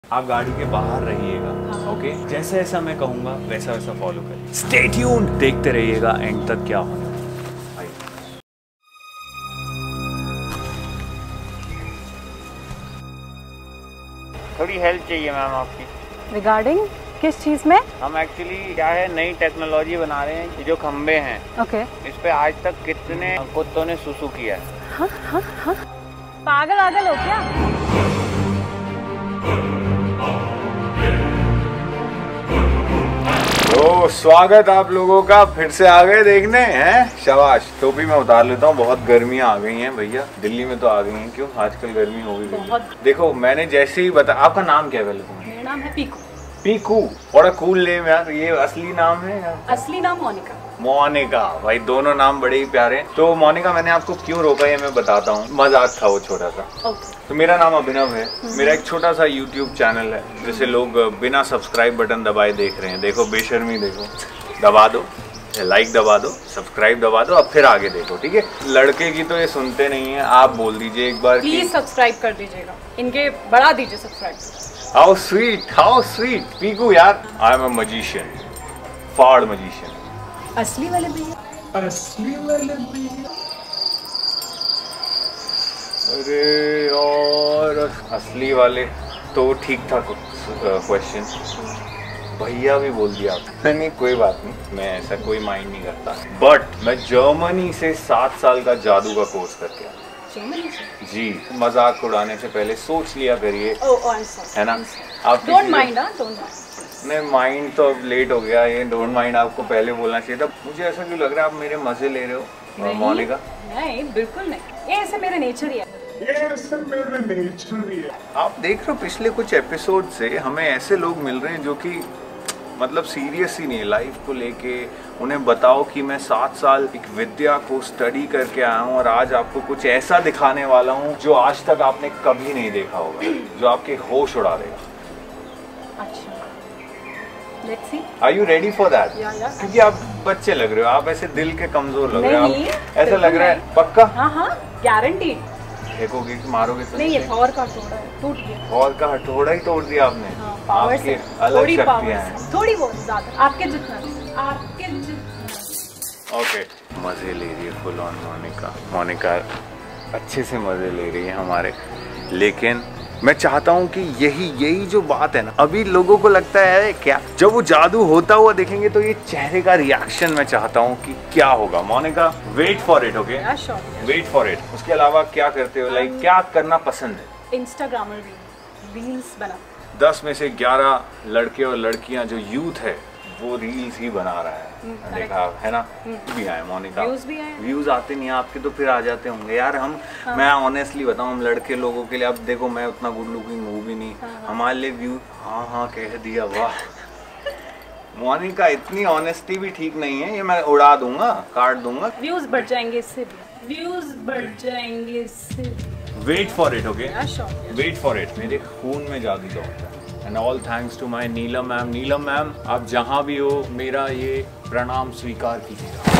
आप गाड़ी के बाहर रहिएगा, ओके? जैसे जैसा मैं कहूँगा वैसा वैसा फॉलो करिए। स्टे ट्यून्ड, देखते रहिएगा एंड तक क्या होने वाला है। थोड़ी हेल्प चाहिए मैम आपकी। रिगार्डिंग किस चीज़ में? हम एक्चुअली क्या है, नई टेक्नोलॉजी बना रहे हैं। ये जो खंबे हैं, ओके। इस पे आज तक कितने कुत्तों ने सुसु किया है? हाँ। पागल हो क्या? तो स्वागत आप लोगों का, फिर से आ गए देखने हैं। शाबाश। टोपी मैं उतार लेता हूँ, बहुत गर्मियाँ आ गई हैं भैया। दिल्ली में तो आ गई हैं, क्यों आजकल गर्मी हो गई है। देखो मैंने जैसे ही बता, आपका नाम क्या है पहले? मेरा नाम है पीकू। पीकू, बड़ा कूल नेम यार। ये असली नाम है यार? असली नाम मोनिका। मोनिका, भाई दोनों नाम बड़े ही प्यारे हैं। तो मोनिका, मैंने आपको क्यों रोका ये मैं बताता हूँ। मजाक था वो छोटा सा। ओके। तो मेरा नाम अभिनव है। मेरा एक छोटा सा YouTube चैनल है, जिसे लोग बिना सब्सक्राइब बटन दबाए देख रहे हैं। देखो बेशर्मी, देखो, दबा दो, लाइक दबा दो, सब्सक्राइब दबा दो, अब फिर आगे देखो, ठीक है? लड़के की तो ये सुनते नहीं है। आप बोल दीजिए एक बार, प्लीज सब्सक्राइब कर दीजिएगा, इनके बढ़ा दीजिए सब्सक्राइब। हाउ स्वीट पीकू यार। I am a magician, fraud magician. असली वाले भैया? अरे और असली वाले तो ठीक था क्वेश्चन। भैया भी बोल दिया आपने। नहीं कोई बात नहीं, मैं ऐसा कोई माइंड नहीं करता। बट मैं जर्मनी से 7 साल का जादू का कोर्स करके आया। जर्मनी से? जी, मजाक उड़ाने से पहले सोच लिया करिए, है ना? आप डोंट माइंड। नहीं, माइंड तो अब लेट हो गया। ये डोंट माइंड आपको पहले बोलना चाहिए था। मुझे ऐसा क्यों लग रहा है आप मेरे मजे ले रहे हो मोनिका? नहीं बिल्कुल नहीं, ये ऐसे मेरा नेचर ही है। आप देख रहे हो पिछले कुछ एपिसोड से हमें ऐसे लोग मिल रहे हैं जो कि मतलब सीरियस ही नहीं है लाइफ को लेके। उन्हें बताओ कि मैं 7 साल एक विद्या को स्टडी करके आया हूँ और आज आपको कुछ ऐसा दिखाने वाला हूँ जो आज तक आपने कभी नहीं देखा होगा, जो आपके होश उड़ा देगा। अच्छा, let's see. Are you ready for that? क्योंकि आप बच्चे लग रहे हो, आप ऐसे दिल के कमजोर लग रहे हो। आप ऐसा लग रहा है पक्का? हाँ गारंटी। फेंकोगे कि मारोगे तो? नहीं, ये थॉर का हथौड़ा है, टूट गया। थॉर का हथौड़ा ही तोड़ दिया आपने? हाँ, पावर आपके से, अलग थोड़ी शक्तियां पावर हैं। से, थोड़ी बहुत ज्यादा, आपके जितना। ओके। मजे ले रही है फुल ऑन मोनिका अच्छे से मजे ले रही है हमारे। लेकिन मैं चाहता हूँ कि यही जो बात है ना, अभी लोगों को लगता है क्या, जब वो जादू होता हुआ देखेंगे तो ये चेहरे का रिएक्शन मैं चाहता हूँ कि क्या होगा। Monica, wait for it, okay? Wait for it. उसके अलावा क्या करते हो, लाइक क्या करना पसंद है? इंस्टाग्रामर रील्स बना। 10 में से 11 लड़के और लड़कियां जो यूथ है वो रील्स ही बना रहा है। देखा है ना? भी आए मोनिका, व्यूज आते नहीं आपके तो फिर आ जाते होंगे यार। मैं ऑनेस्टली बताऊं, हम लड़के लोगों के लिए, अब देखो मैं उतना गुड लुकिंग हूँ भी नहीं, हमारे लिए व्यू हाँ कह दिया, वाह। मोनिका, इतनी ऑनेस्टी भी ठीक नहीं है, ये मैं उड़ा दूंगा, काट दूंगा। व्यूज बढ़ जाएंगे इससे भी, व्यूज बढ़ जाएंगे इससे। Wait for it, okay? Wait for it. मेरे खून में जादू दौड़ता है। And all thanks to my Neelam ma'am. Neelam ma'am, आप जहां भी हो मेरा ये प्रणाम स्वीकार कीजिएगा।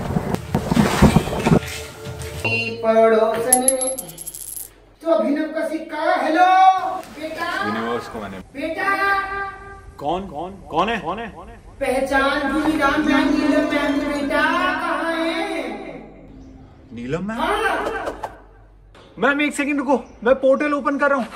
तो अभिनव का सिक्का। हेलो बेटा। यूनिवर्स को मैंने बेटा कौन है? पहचान भूली राम जान नीलम मैम। बेटा कहाँ है? नीलम मैम? हाँ। मैम एक सेकंड रुको, मैं पोर्टल ओपन कर रहा हूँ।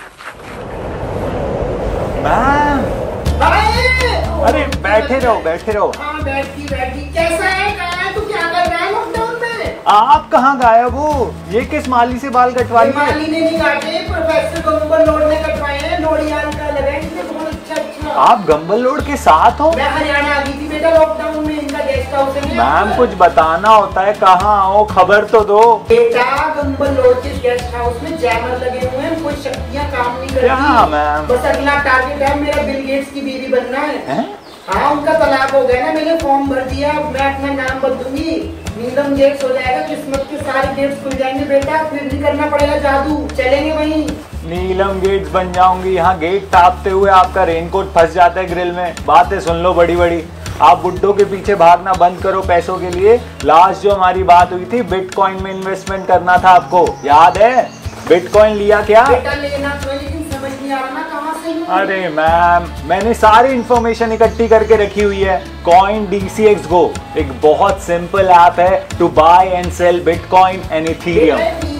मैम, अरे बैठे रहो। हाँ बैठी। कैसा है? कहाँ है? तू क्या कर रहा है लॉकडाउन में? आप कहाँ गायब हो? ये किस माली से बाल कटवाई? माली ने नहीं काटे, प्रोफेसर गंबल लोड ने कटवाए हैं। लोडियाल का लगा है इनसे, बहुत अच्छा। आप गंबल लोड के साथ हो? मैं हरियाणा आ गई थी बेटा लॉकडाउन में, इनका गेस्ट हाउस है। मैम कुछ बताना होता है, कहाँ आओ, खबर तो दो। बेटा गंबल लोड के गेस्ट हाउस में जैमर लगे हुए हैं, कोई शक्तियाँ काम नहीं करती। क्या मैम? बस अगला टारगेट है मेरा बिल गेट्स की बीवी बनना है। हाँ, उनका तलाक हो गया ना, मैंने फॉर्म भर दिया, मैं अपना नाम बदलूंगी, नीलम गेट्स हो जाएगा, किस्मत के सारे गेट्स खुल जाएंगे बेटा, फिर नहीं करना पड़ेगा जादू, चलेंगे वहीं। नीलम गेट्स बन जाऊंगी, यहाँ गेट टापते हुए आपका रेनकोट फंस जाता है ग्रिल में। बातें सुन लो बड़ी। आप बुड्ढों के पीछे भागना बंद करो पैसों के लिए। लास्ट जो हमारी बात हुई थी, बिटकॉइन में इन्वेस्टमेंट करना था, आपको याद है? बिटकॉइन लिया क्या? बेटा लेना तो, लेकिन समझ नहीं आ रहा ना कहाँ से चाहिए। अरे मैम, मैंने सारी इंफॉर्मेशन इकट्ठी करके रखी हुई है। कॉइन DCX Go एक बहुत सिंपल ऐप है to buy and sell bitcoin and ethereum.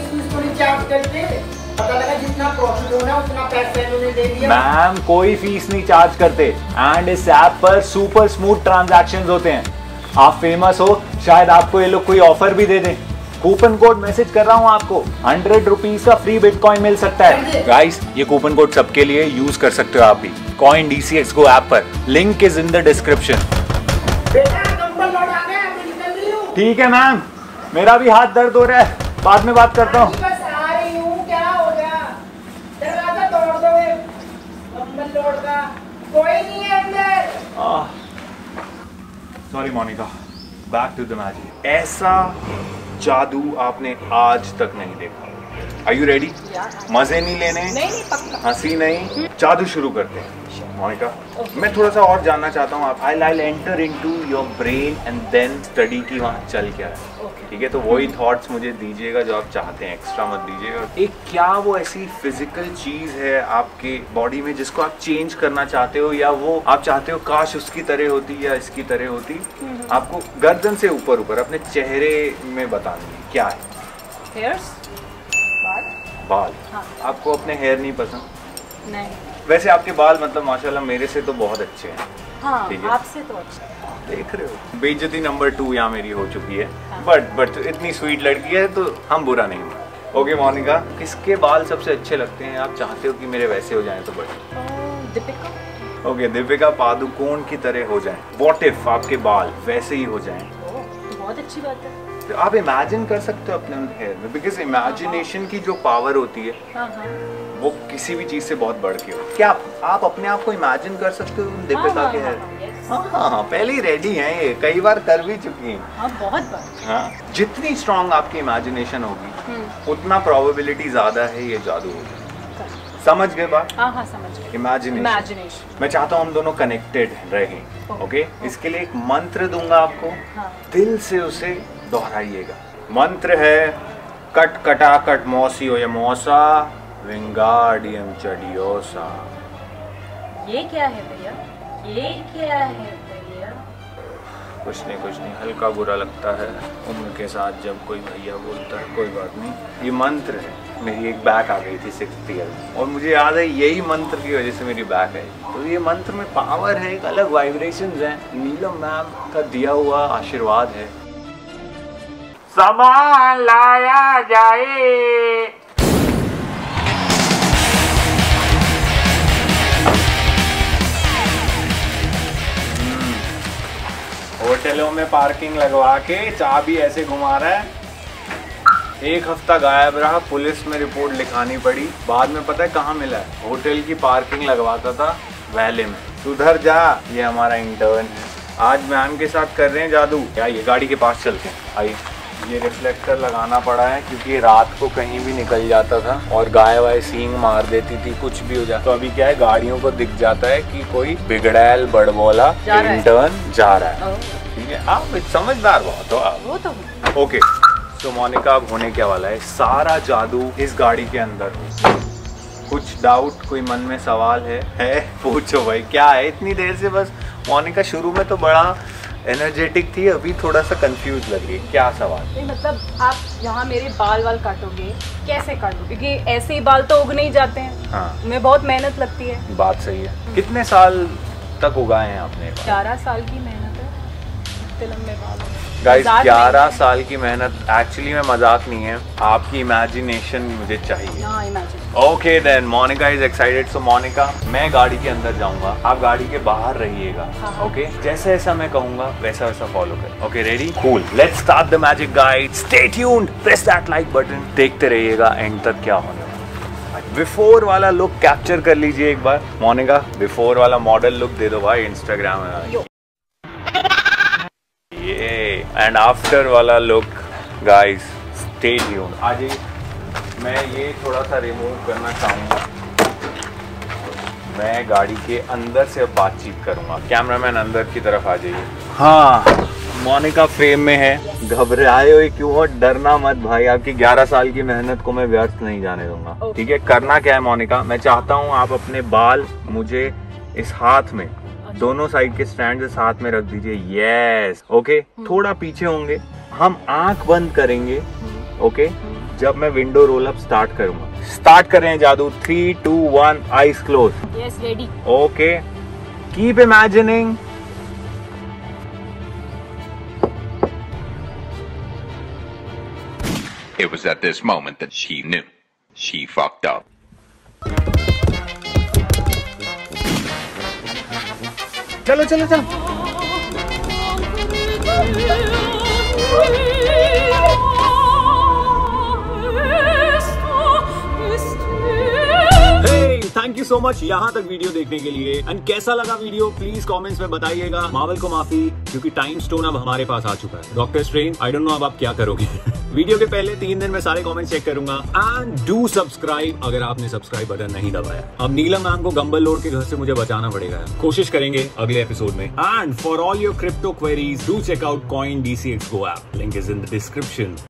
पता लगा जितना प्रॉफिट होना उतना पैसा इन्होंने दे दिया। मैम कोई फीस नहीं चार्ज करते एंड इस ऐप पर सुपर स्मूथ ट्रांजैक्शंस होते हैं। आप फेमस हो, शायद आपको ये लोग कोई ऑफर भी दे दें। कूपन कोड मैसेज कर रहा हूँ आपको, 100 रुपीज का फ्री बिटकॉइन मिल सकता है। गाइस, ये कूपन कोड सबके लिए यूज कर सकते हो आप भी कॉइन DCX Go ऐप पर। Link is in the description. ठीक है मैम, मेरा भी हाथ दर्द हो रहा है, बाद में बात करता हूँ। कोई नहीं है अंदर। Sorry Monica, back to the magic. ऐसा जादू आपने आज तक नहीं देखा। Are you ready? मजे नहीं लेने? नहीं, पक्का। हंसी नहीं, जादू शुरू करते हैं। मोनिका, मैं थोड़ा सा और जानना चाहता हूँ। आप I enter into your brain and then study की वहाँ चल क्या है। ठीक है, तो वही थॉट्स मुझे दीजिएगा जो आप चाहते हैं, एक्स्ट्रा मत दीजिएगा। एक क्या वो ऐसी फिजिकल चीज है आपके बॉडी में जिसको आप चेंज करना चाहते हो, या वो आप चाहते हो काश उसकी तरह होती या इसकी तरह होती? आपको गर्दन से ऊपर ऊपर अपने चेहरे में बतानी है क्या है। हेयर्स, बाल। हाँ। आपको अपने हेयर नहीं पसंद? नहीं। वैसे आपके बाल मतलब माशाल्लाह मेरे से तो बहुत अच्छे हैं। हाँ, ठीक है। आपसे तो अच्छा। देख रहे हो, बेइज्जती नंबर 2 यहाँ मेरी हो चुकी है। बट इतनी स्वीट लड़की है तो हम बुरा नहीं हुआ। ओके मोनिका, किसके बाल सबसे अच्छे लगते हैं? आप चाहते हो कि मेरे वैसे हो जाएं तो बड़े? दीपिका। ओके, दीपिका पादुकोण की तरह हो जाएं। व्हाट इफ आपके बाल वैसे ही हो जाएं? तो बहुत अच्छी बात है। तो आप इमेजिन कर सकते हो अपने हेयर में, बिकॉज इमेजिनेशन की जो पावर होती है वो किसी भी चीज से बहुत बढ़ के हो। क्या आप अपने आप को इमेजिन कर सकते हो दीपिका के हेयर? हाँ, पहले ही रेडी हैं, ये कई बार कर भी चुकी हैं। बहुत बार। हाँ, जितनी स्ट्रांग आपकी इमेजिनेशन होगी उतना प्रोबेबिलिटी ज्यादा है ये जादू हो जाए। समझ गए बात? हाँ, समझ गए। इमेजिनेशन। मैं चाहता हूँ हम दोनों कनेक्टेड रहें। ओके, इसके लिए एक मंत्र दूंगा आपको। हाँ। दिल से उसे दोहराइएगा। मंत्र है कट कटा कट मौसी हो या मौसा विंगार्डियम चडियोसा। ये क्या है भैया? ये क्या है भैया? कुछ नहीं, हल्का बुरा लगता है उम्र के साथ जब कोई भैया बोलता है। कोई बात नहीं, ये मंत्र है। मेरी एक बैक आ गई थी 6th ईयर में और मुझे याद है यही मंत्र की वजह से मेरी बैक आई। तो ये मंत्र में पावर है, एक अलग वाइब्रेशंस हैं। नीलम मैम का दिया हुआ आशीर्वाद है। सामान लाया जाए। होटलों में पार्किंग लगवा के चाबी ऐसे घुमा रहा है। 1 हफ्ता गायब रहा, पुलिस में रिपोर्ट लिखानी पड़ी। बाद में पता है कहाँ मिला है? होटल की पार्किंग लगवाता था वैले में। सुधर जा, ये हमारा इंटर्न है। आज मैम के साथ कर रहे हैं जादू। क्या ये गाड़ी के पास चलते हैं? आई, ये रिफ्लेक्टर लगाना पड़ा है क्योंकि रात को कहीं भी निकल जाता था और गाय वाय सींग मार देती थी, कुछ भी हो जाता। तो अभी क्या है, गाड़ियों को दिख जाता है कि कोई बिगड़ैल बड़बोला इंटर्न जा रहा है। ठीक है, आप समझदार बहुत हो आप। वो तो ओके, तो मोनिका अब होने क्या वाला है, सारा जादू इस गाड़ी के अंदर हो। कुछ डाउट, कोई मन में सवाल है? पूछो भाई, क्या है इतनी देर से? बस मोनिका शुरू में तो बड़ा एनर्जेटिक थी, अभी थोड़ा सा कंफ्यूज लग रही है। क्या सवाल? नहीं, मतलब आप यहाँ मेरे बाल काटोगे, कैसे काटोगे? क्योंकि ऐसे ही बाल तो उग नहीं जाते हैं। हाँ, उनमें बहुत मेहनत लगती है। बात सही है। कितने साल तक उगाए हैं आपने? 11 साल की मेहनत है, इतने लंबे बाल। गाइस, 11 साल की मेहनत एक्चुअली में मजाक नहीं है। आपकी इमेजिनेशन मुझे चाहिए। हाँ, imagine. Okay then, Monica is excited. So Monica, मैं गाड़ी के अंदर जाऊंगा, आप गाड़ी के बाहर रहिएगा। ओके, जैसे जैसा मैं कहूंगा वैसा वैसा फॉलो कर। Okay, ready? Cool, let's start the magic guide. Stay tuned, press that like button. देखते रहिएगा एंड तक क्या होने वाला। बिफोर वाला लुक कैप्चर कर लीजिए एक बार। मोनिका, बिफोर वाला मॉडल लुक दे दो भाई इंस्टाग्राम में। एंड आफ्टर वाला लुक गाइस, स्टे ट्यून्ड। आज मैं ये थोड़ा सा रिमूव करना चाहूँगा। मैं गाड़ी के अंदर से अब बातचीत करूँगा। कैमरामैन अंदर की तरफ आ जाइए। हाँ, मोनिका फ्रेम में है। घबराए हुए क्यों हो? डरना मत भाई, आपकी 11 साल की मेहनत को मैं व्यर्थ नहीं जाने दूंगा। ठीक है, करना क्या है मोनिका, मैं चाहता हूँ आप अपने बाल मुझे इस हाथ में, दोनों साइड के स्टैंड साथ में रख दीजिए। Yes, okay. थोड़ा पीछे होंगे, हम आंख बंद करेंगे, ओके। जब मैं विंडो रोल अप स्टार्ट करूंगा, स्टार्ट करें जादू। 3, 2, 1, eyes close. Yes, ready. Okay, keep imagining. It was at this moment that she knew she fucked up. चलो चलो चलो। थैंक यू सो मच यहाँ तक वीडियो देखने के लिए। एंड कैसा लगा वीडियो प्लीज कमेंट्स में बताइएगा। मार्वल को माफी, क्योंकि टाइम स्टोन अब हमारे पास आ चुका है। Doctor Strange, I don't know अब आप क्या करोगे। वीडियो के पहले 3 दिन में सारे कमेंट्स चेक करूंगा। एंड डू सब्सक्राइब अगर आपने सब्सक्राइब बटन नहीं दबाया। अब नीलम मैम को गंबल लोड के घर से मुझे बचाना पड़ेगा। कोशिश करेंगे अगले एपिसोड में। And for all your crypto queries do check out CoinDCX Go app, link is in the description.